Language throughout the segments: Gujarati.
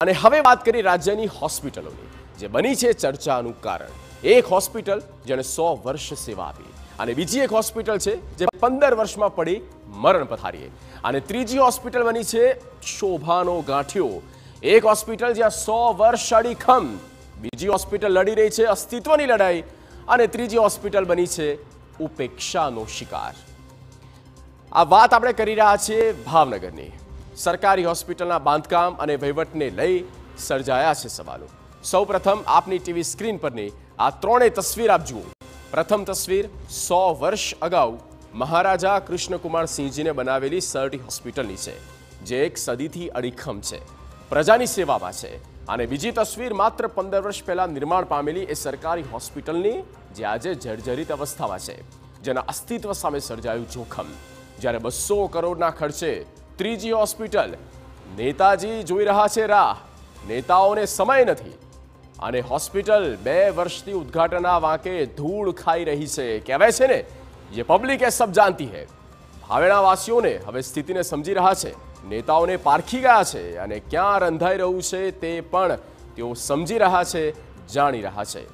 અને હવે વાત કરી રાજ્યની હોસ્પિટલોની, જે બની છે ચર્ચાનું કારણ. એક હોસ્પિટલ જેણે 100 વર્ષ સેવા આપી અને બીજી એક હોસ્પિટલ છે જે 15 વર્ષમાં પડી મરણ પથારીએ, અને ત્રીજી હોસ્પિટલ બની છે શોભાનો ગાંઠિયો. એક હોસ્પિટલ જ્યાં 100 વર્ષ અડીખમ, બીજી હોસ્પિટલ લડી રહી છે અસ્તિત્વની લડાઈ, અને ત્રીજી હોસ્પિટલ બની છે ઉપેક્ષાનો શિકાર. આ વાત આપણે કરી રહ્યા છીએ ભાવનગરની. સરકારી હોસ્પિટલના બાંધકામ અને વહીવટને લઈ સર્જાયા છે સવાલો. સૌપ્રથમ આપની ટીવી સ્ક્રીન પરની આ ત્રણેય તસવીર આપ જુઓ. પ્રથમ તસવીર 100 વર્ષ અગાઉ મહારાજા કૃષ્ણકુમાર સિંહજીને બનાવેલી સરટી હોસ્પિટલની છે, જે એક સદીથી અડીખમ છે, પ્રજાની સેવામાં છે. અને બીજી તસવીર માત્ર 15 વર્ષ પહેલા નિર્માણ પામેલી એ સરકારી હોસ્પિટલની, જે આજે જર્જરિત અવસ્થામાં છે, જેના અસ્તિત્વ સામે સર્જાયું જોખમ. જ્યારે 200 કરોડના ખર્ચે ત્રીજી હોસ્પિટલ, નેતાજી જોઈ રહ્યા છે રાહ, નેતાઓને સમય નથી, અને હોસ્પિટલ 2 વર્ષથી ઉદ્ઘાટનના વાંકે ધૂળ ખાઈ રહી છે. કહેવાય છે ને, ये पब्लिक है सब जानती है. ભાવેણાવાસીઓને હવે સ્થિતિને સમજી રહ્યા છે, નેતાઓને પારખી ગયા છે, અને ક્યાં રંધાઈ રહ્યું છે તે પણ તેઓ સમજી રહ્યા છે, જાણી રહ્યા છે.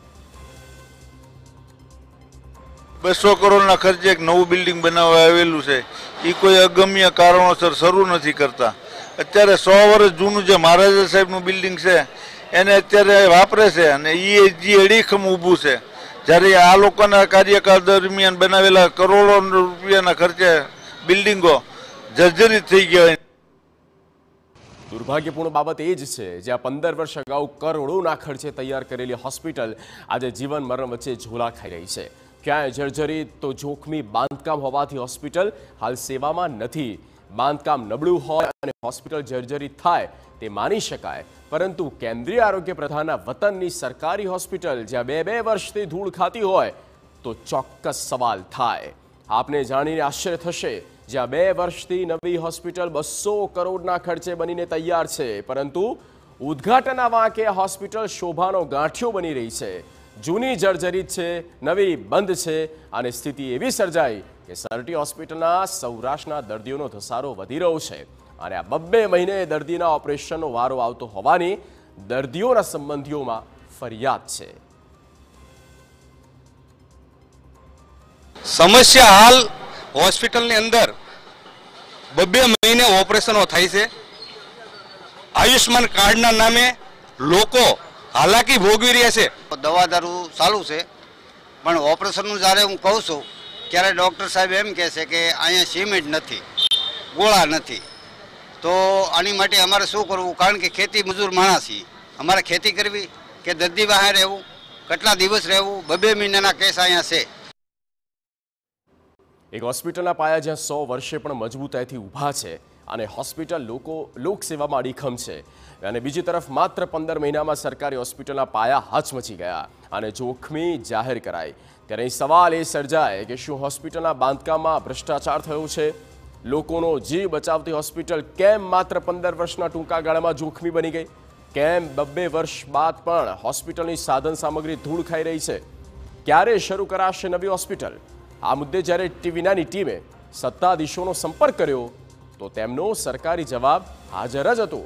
200 કરોડના ખર્ચે એક નવું બિલ્ડિંગ બનાવવા આવેલું છે, એ કોઈ અગમ્ય કારણોસર શરૂ નથી કરતા. અત્યારે 100 વર્ષ જૂનું જે મહારાજા સાહેબનું બિલ્ડિંગ છે એને અત્યારે વાપરે છે, અને એ જે અડીખમ ઊભું છે. જ્યારે આ લોકોના કાર્યકાળ દરમિયાન બનાવેલા કરોડો રૂપિયાના ખર્ચે બિલ્ડિંગો જર્જરિત થઈ ગયા. દુર્ભાગ્યપૂર્ણ બાબત એ જ છે, જ્યાં 15 વર્ષ અગાઉ કરોડોના ખર્ચે તૈયાર કરેલી હોસ્પિટલ આજે જીવન મરણ વચ્ચે ઝોલા ખાઈ રહી છે. ક્યાંય જર્જરિત તો જોખમી બાંધકામ હોવાથી હોસ્પિટલ હાલ સેવામાં નથી. બાંધકામ નબળું હોય અને હોસ્પિટલ જર્જરિત થાય તે માની શકાય, પરંતુ કેન્દ્રીય આરોગ્ય પ્રધાનના વતનની સરકારી હોસ્પિટલ જ્યાં 2 વર્ષથી ધૂળ ખાતી હોય તો ચોક્કસ સવાલ થાય. આપને જાણીને આશ્ચર્ય થશે, જ્યાં 2 વર્ષથી નવી હોસ્પિટલ 200 કરોડના ખર્ચે બનીને તૈયાર છે, પરંતુ ઉદ્ઘાટનના વાંકે હોસ્પિટલ શોભાનો ગાંઠિયો બની રહી છે. જૂની જર્જરિત છે, નવી બંધ છે, અને સ્થિતિ એવી સર્જાઈ કે સરટી હોસ્પિટલના સૌરાષ્ટ્રના દર્દીઓનો ધસારો વધી રહ્યો છે, અને આ 2 મહિને દર્દીના ઓપરેશનનો વારો આવતો હોવાની દર્દીઓના સંબંધીઓમાં ફરિયાદ છે. સમસ્યા હાલ હોસ્પિટલની અંદર 2 મહિને ઓપરેશનો થાય છે. આયુષ્માન કાર્ડના નામે લોકો હાલાકી ભોગવી રહ્યા છે. દવા દારૂ ચાલુ છે, પણ ઓપરેશનનું જ્યારે હું કહું છું ત્યારે ડૉક્ટર સાહેબ એમ કહે છે કે અહીંયા સિમેન્ટ નથી, ગોળા નથી. તો આની માટે અમારે શું કરવું? કારણ કે ખેતી મજૂર માણસ છીએ, અમારે ખેતી કરવી કે દર્દી બહાર રહેવું, કેટલા દિવસ રહેવું? 2 મહિનાના કેસ અહીંયા છે. એક હોસ્પિટલના પાયા જ્યાં 100 વર્ષે પણ મજબૂતાઈથી ઊભા છે, અને હોસ્પિટલ લોકસેવામાં અડીખમ છે, અને બીજી તરફ માત્ર 15 મહિનામાં સરકારી હોસ્પિટલના પાયા હચમચી ગયા અને જોખમી જાહેર કરાઈ. ત્યારે અહીં સવાલ એ સર્જાય કે શું હોસ્પિટલના બાંધકામમાં ભ્રષ્ટાચાર થયો છે? લોકોનો જીવ બચાવતી હોસ્પિટલ કેમ માત્ર 15 વર્ષના ટૂંકા ગાળામાં જોખમી બની ગઈ? કેમ 2 વર્ષ બાદ પણ હોસ્પિટલની સાધન સામગ્રી ધૂળ ખાઈ રહી છે? ક્યારે શરૂ કરાશે નવી હોસ્પિટલ? આ મુદ્દે જ્યારે ટીવી9ની ટીમે સત્તાધીશોનો સંપર્ક કર્યો તો તેમનો સરકારી જવાબ હાજર જ હતો.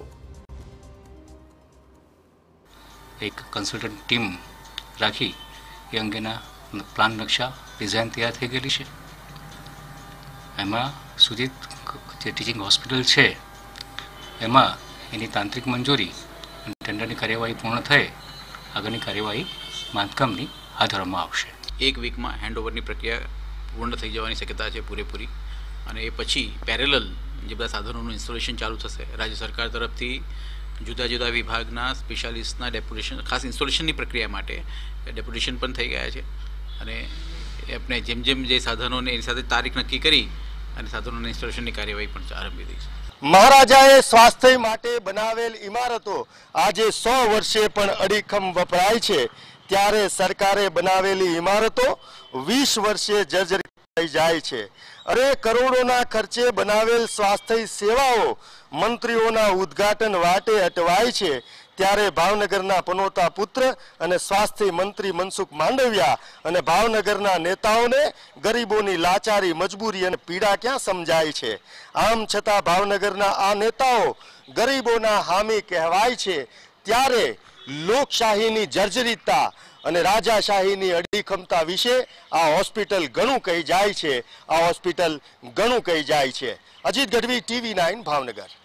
એક કન્સલ્ટન્ટ ટીમ રાખી એ અંગેના પ્લાન નકશા ડિઝાઇન તૈયાર થઈ ગયેલી છે. એમાં સુધી જે ટીચિંગ હોસ્પિટલ છે એમાં એની તાંત્રિક મંજૂરી અને ટેન્ડરની કાર્યવાહી પૂર્ણ થઈ આગળની કાર્યવાહી બાંધકામની હાથ ધરવામાં આવશે. 1 વીકમાં હેન્ડઓવરની પ્રક્રિયા પૂર્ણ થઈ જવાની શક્યતા છે પૂરેપૂરી, અને એ પછી પેરેલલ જે બધા સાધનોનું ઇન્સ્ટોલેશન ચાલુ થશે. રાજ્ય સરકાર તરફથી જુદા જુદા વિભાગના સ્પેશિયાલિસ્ટના ડેપ્યુટેશન, ખાસ ઇન્સ્ટોલેશનની પ્રક્રિયા માટે ડેપ્યુટેશન પણ થઈ ગયા છે, અને આપણે જેમ જેમ જે સાધનોને એની સાથે તારીખ નક્કી કરી અને સાધનોના ઇન્સ્ટોલેશનની કાર્યવાહી પણ આરંભી દઈ છે. મહારાજાએ સ્વાસ્થ્ય માટે બનાવેલ ઇમારતો આજે 100 વર્ષે પણ અડીખમ વપરાય છે, ત્યારે સરકારે બનાવેલી ઇમારતો 20 વર્ષે જર્જરિત થઈ જાય છે. અરે કરોડોના ખર્ચે બનાવેલ સ્વાસ્થ્ય સેવાઓ મંત્રીઓના ઉદ્ઘાટન વાટે અટવાય છે, ત્યારે ભાવનગરના પનોતા પુત્ર અને સ્વાસ્થ્ય મંત્રી મનસુખ માંડવિયા અને ભાવનગરના નેતાઓને ગરીબોની લાચારી, મજબૂરી અને પીડા ક્યાં સમજાય છે? આમ છતાં ભાવનગરના આ નેતાઓ ગરીબોના હામી કહેવાય છે, ત્યારે લોકશાહીની જર્જરિતતા અને રાજાશાહીની અડીખમતા વિશે આ હોસ્પિટલ ઘણું કહી જાય છે. અજીત ગઢવી, TV9 ભાવનગર.